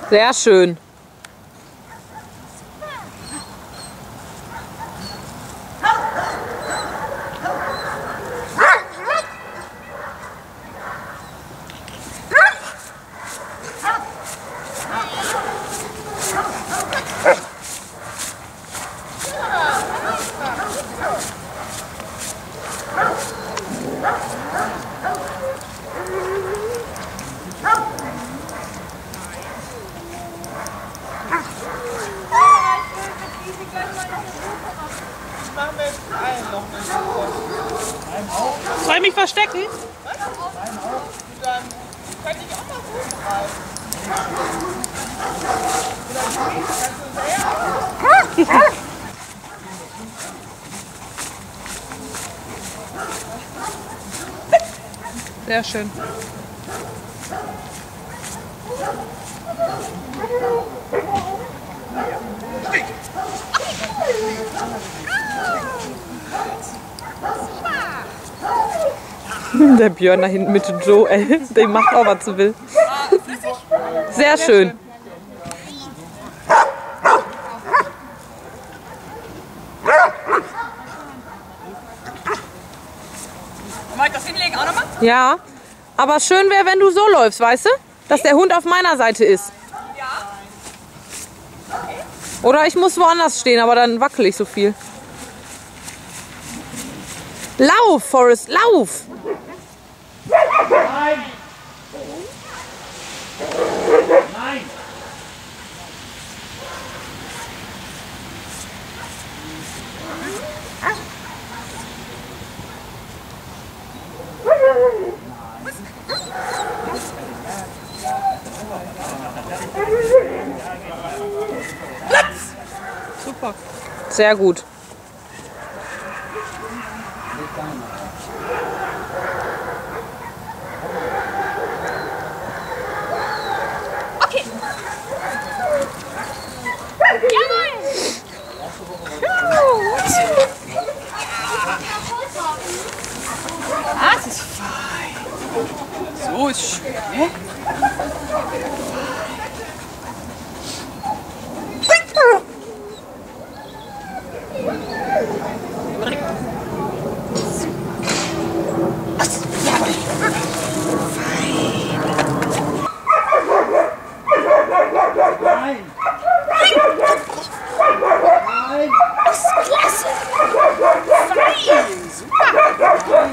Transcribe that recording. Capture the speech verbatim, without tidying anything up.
Sehr schön. Soll ich mich verstecken? Was? Dann könnte ich auch mal gut greifen. Kannst du sehr? Sehr schön. Der Björn da hinten mit Joe, ey, der macht auch, was er will. Sehr schön. Wollt ihr das hinlegen auch nochmal? Ja, aber schön wäre, wenn du so läufst, weißt du? Dass der Hund auf meiner Seite ist. Ja. Okay. Oder ich muss woanders stehen, aber dann wackel ich so viel. Lauf, Forrest, lauf! Nein! Nein! Super. Sehr gut. Okay. Jawohl! Das ist fein. So ist schön, ne? Nein! Nein! Das ist klasse! Fein! Super!